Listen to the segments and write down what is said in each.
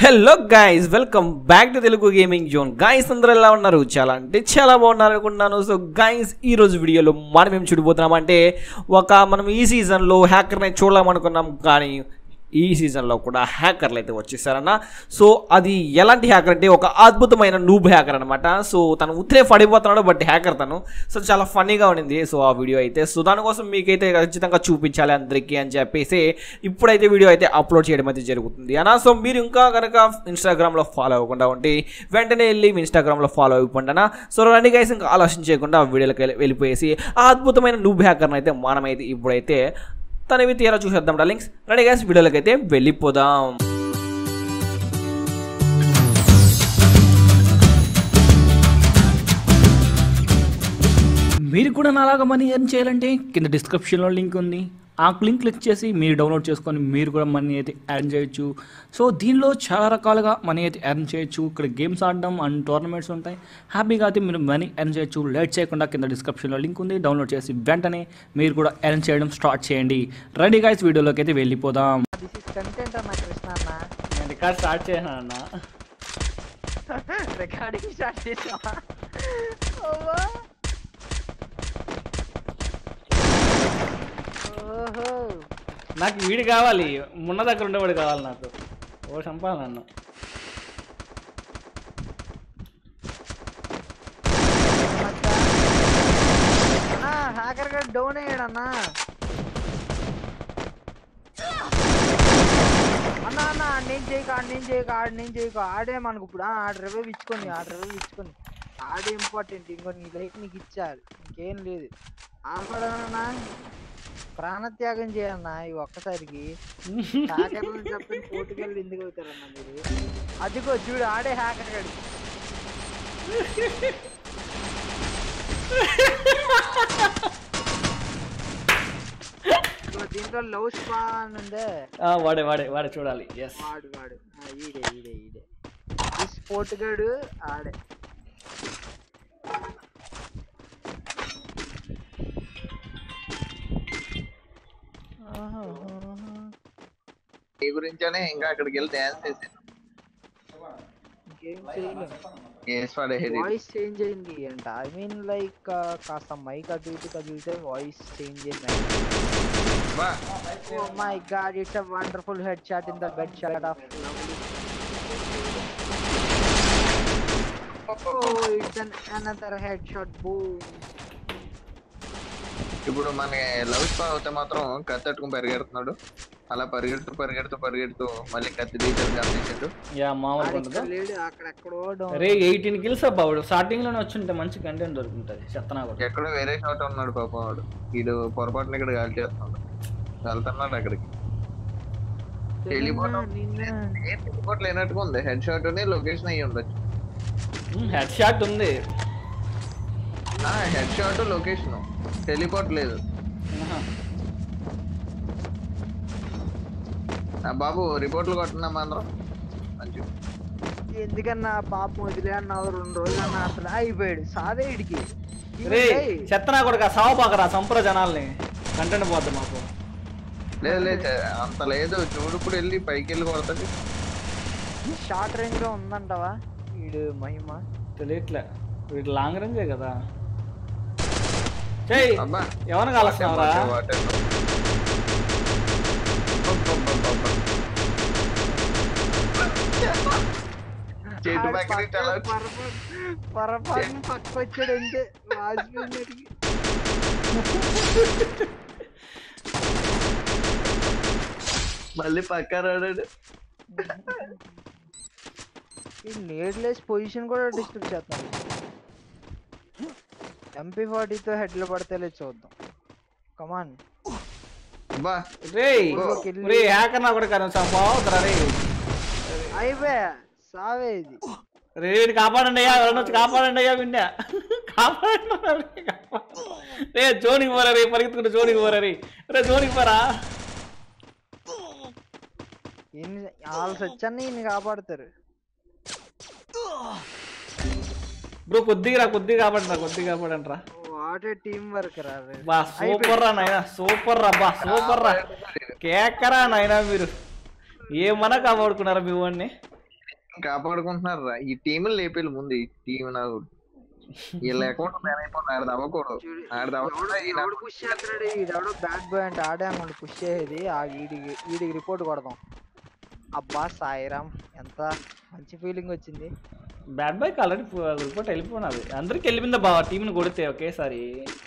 Hello guys, welcome back to Telugu gaming zone. Guys అందరూ ఎలా ఉన్నారు? చాలా అంటే చాలా బాగున్నారు అనుకుంటున్నాను. సో గైస్, ఈరోజు వీడియోలో మనం ఏం చూడబోతున్నాం అంటే మనం ఈ సీజన్లో హ్యాకర్ని చూడలేమనుకున్నాం, కానీ ఈ సీజన్లో కూడా హ్యాకర్లు అయితే వచ్చేసారన్న. సో అది ఎలాంటి హ్యాకర్ అంటే ఒక అద్భుతమైన నూబ్ హ్యాకర్ అనమాట. సో తను ఉత్తరే పడిపోతున్నాడు, బట్ హ్యాకర్ తను. సో చాలా ఫన్నీగా ఉండింది సో ఆ వీడియో అయితే. సో దానికోసం మీకైతే ఖచ్చితంగా చూపించాలి అందరికీ అని చెప్పేసి ఇప్పుడైతే వీడియో అయితే అప్లోడ్ చేయడం అయితే జరుగుతుంది అన్న. సో మీరు ఇంకా కనుక ఇన్స్టాగ్రామ్లో ఫాలో అవ్వకుండా ఉంటే వెంటనే వెళ్ళి ఇన్స్టాగ్రామ్లో ఫాలో అయిపోండి అన్న. సో రండి గైస్, ఇంకా ఆలోచన చేయకుండా వీడియోకి వెళ్ళిపోయేసి ఆ అద్భుతమైన నూబ్ హ్యాకర్ని అయితే మనమైతే ఇప్పుడైతే తనవి తీరా చూసేద్దాం డార్లింగ్స్. రెడీ గైస్, వీడియోలోకి అయితే వెళ్ళిపోదాం. మీరు కూడా నాలాగా మనీ ఎర్న్ చేయాలంటే కింద డిస్క్రిప్షన్లో లింక్ ఉంది. ఆ లింక్ క్లిక్ చేసి మీరు డౌన్లోడ్ చేసుకొని మీరు కూడా మనీ అయితే ఎర్న్ చేయొచ్చు. సో దీనిలో చాలా రకాలుగా మనీ అయితే ఎర్న్ చేయొచ్చు. ఇక్కడ గేమ్స్ ఆడడం అండ్ టోర్నమెంట్స్ ఉంటాయి. హ్యాపీగా అయితే మీరు మనీ ఎర్న్ చేయొచ్చు. లేట్ చేయకుండా కింద డిస్క్రిప్షన్లో లింక్ ఉంది, డౌన్లోడ్ చేసి వెంటనే మీరు కూడా ఎర్న్ చేయడం స్టార్ట్ చేయండి. రెడీ గైస్, వీడియోలోకి అయితే వెళ్ళిపోదాం. రికార్డ్ స్టార్ట్ చేశాను అన్న. రికార్డింగ్ స్టార్ట్ చేసావా? నాకు వీడు కావాలి, మున్న దగ్గర ఉండేవాడు కావాలి నాకు. ఓ చంపాలి నన్ను. హ్యాకర్ గా డౌన్ అయ్యాడు అన్నా. అన్నా నేను చేయక ఆడే మనకు ఇప్పుడు ఆడ రివైవ్ ఇచ్చుకొని ఆడే ఇంపార్టెంట్. ఇంకో నీ లైఫ్ నీకు ఇచ్చారు, ఇంకేం లేదు. ఆడనా ప్రాణత్యాగం చేయన్నా ఈ ఒక్కసారికి. హ్యాకర్లు చెప్పిన పోటుకెళ్ళి ఎందుకు అవుతారన్నా మీరు? అదిగో చూడు, ఆడే హ్యాకర్ గడి. దీంట్లో లవ్ స్పాన్ ఉందే, వాడే చూడాలి. వాడు ఈడే ఈ స్పోర్ట్ గడు ఆడే. ఈ గురించనే ఇంకా అక్కడికి వెళ్ళి డాన్స్ చేసాను. వాయిస్ చేంజ్ అయింది అంట. ఐ మీన్ లైక్ కాస్త మైక్ అటు ఇటు కదిలితే వాయిస్ చేంజ్ అయింది. Oh my god, it's a wonderful headshot in the bed shot of lovely. Oh, it's another headshot, boom. ఇప్పుడు మన లవ్ స్పా అవుతే మాత్రం కత్తి తట్టుకుని పరిగెడుతున్నాడు. అలా పరిగెడుతూ మళ్ళీ కత్తి తీసాడు, గమనించాడు. 18 కిల్స్ అబ్బాడు. స్టార్టింగ్ లోనే వచ్చుంటే మంచి కంటెంట్ దొరుకుంటది. చెత్తనా కూడా ఎక్కడో వేరే షాట్ ఉన్నాడు పాపం వాడు. వీడు పొరపాటున ఇక్కడ గాలి చేస్తున్నాడు, వెళ్తున్నాడు అక్కడికి. టెలిపోర్ట్ లేనట్టుగా ఉంది. హెడ్ షాట్ లొకేషన్ అయ్యి ఉండొచ్చు. హెడ్ షాట్ ఉంది, హెడ్ షాట్ లొకేషన్, టెలిపోర్ట్ లేదు. బాబు రిపోర్ట్లు కొట్టున్నాం అందరం. ఎందుకన్నా పాపం వదిలే అన్నావు. 2 రోజులు అన్న అసలు అయిపోయాడు సాదే ఇడికి. చెత్తనా కొడుక సావు పాకరా, సంప్ర జనాల్ని కంటెంట్ పోద్ది మాకు. లేదు అంత లేదు, చూడు ఇప్పుడు వెళ్ళి పైకి వెళ్ళి కొడతాడు. షార్ట్ రేంజ్ లో ఉందంటవా వీడు మహిమ? తెలియట్లే, వీడు లాంగ్ రేంజే కదా. ఎవరిని కాలుస్తున్నావురా? పొరపాటున పక్కొచ్చాడు అంతే, వాజ్పేయి. మళ్ళీ పక్క రాడాడు. ఈ నేడ్లెస్ పొజిషన్ కూడా డిస్టర్బ్ చేస్తాను. MP40తో హెడ్లు పడితేలే చూద్దాం. కమాన్ అయిపోయా సావేది. రేడు కాపాడండి అయ్యా, ఎవరన్నా వచ్చి కాపాడండి అయ్యా. విండా కాపాడండి. రే జోనికి పోరా, రే పరిగెత్తుకుంటే జోనికి పోరా. రే జోనికి పోరా. వాళ్ళు సచ్చాన్ని ఇన్ని కాపాడుతారు బ్రో. కొద్దిగా కాపాడంట్రా. వాట్ ఏ టీం వర్క్ రా. బా సూపర్ రా నాయనా, సూపర్ రా. కేకరా నాయనా, మీరు ఏమన్నా కాపాడుకున్నారా మీ వాడిని? కాపాడుకుంటున్నారా ఈ టీములు లేపేళ్ళు ముందు ఈ టీం నాకు వీళ్ళ అకౌంట్ బ్యాన్ అయిపోతుంది ఆడది అవ్వకూడదు ఆడది ఎవడు పుష్ చేస్తున్నాడు ఈడెవడో బ్యాడ్ బాయ్ అంటే ఆడే అనుకోండి పుష్ చేసేది ఆ వీడికి రిపోర్ట్ కొడదాం. అబ్బా సాయిరామ్ ఎంత మంచి ఫీలింగ్ వచ్చింది. బ్యాడ్ బాయ్కి ఆల్రెడీ రిపోర్ట్ వెళ్ళిపోయినది అందరికి వెళ్ళిపోయిందా బావ టీంని కొడితే ఒకేసారి.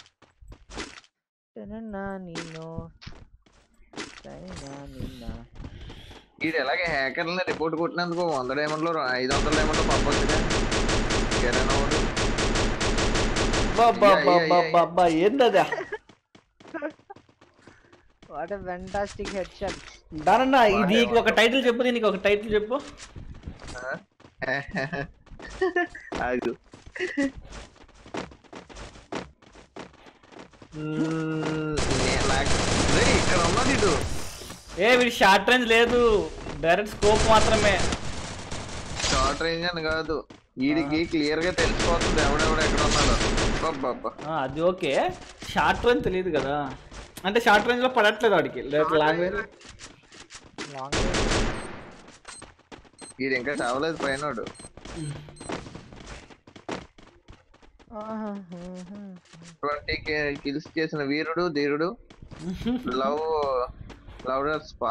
వీడు ఎలాగే హ్యాకర్లని రిపోర్ట్ కొట్టినందుకు 100 డైమండ్లో 500 డైమండ్లో పంపొచ్చుగా ఏందదా what a fantastic head shot. దానన్నా దీనికి ఒక టైటిల్ చెప్పు, దీనికి ఒక టైటిల్ చెప్పు. ఆగు ఇక్కడ ఉన్నది ఇటు వీడి షార్ట్ రేంజ్ లేదు, డైరెక్ట్ స్కోప్ మాత్రమే. షార్ట్ రేంజ్ అని కాదు, వీడికి క్లియర్ గా తెలిసిపోతుంది ఎవడెవడ ఎక్కడ ఉన్నాడు. అది ఓకే, షార్ట్ రేంజ్ తెలియదు కదా, అంటే షార్ట్ రేంజ్ లో పడట్లేదు వాడికి లాంగ్ రేంజ్. వీడు ఇంకా చావలేదు పైనోడు. 20 కిల్స్ చేసిన వీరుడు ధీరుడు. లవ్ స్పా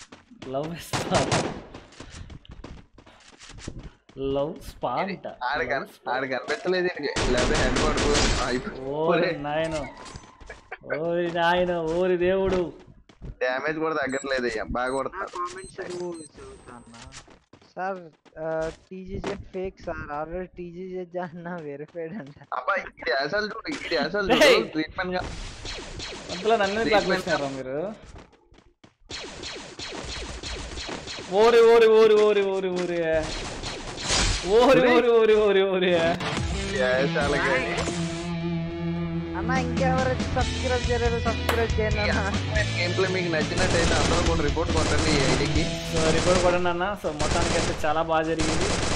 అంట ఆడ కనిపెట్టలేదు లేకపోతే హెడ్ నాయన ఓరి దేవుడు. డ్యామేజ్ కూడా తగ్గట్లేదు అయ్యా, బాగా కొడుతున్నా. Sir TGZ fake sir, already TGZ అన్న వెరిఫైడ్ అంట. అబ్బా ఇది అసలు చూడు, ఇది అసలు ట్రీట్మెంట్ గా అందులో నన్ను తగ్గిస్తారా మీరు. ఓరి ఓరి ఓరి ఓరి ఓరి ఓరి ఓరి ఓరి ఓరి ఓరి ఓరి అన్న ఇంకెవరైతే సబ్స్క్రైబ్ చేయలేదు సబ్స్క్రైబ్ చేయండి అన్న. మీకు నచ్చినట్టయితే అందరూ కూడా రిపోర్ట్ కొట్టండి ఈ ఐడికి. రిపోర్ట్ కొట్టండి అన్న. సో మొత్తానికి అయితే చాలా బాగా జరిగింది.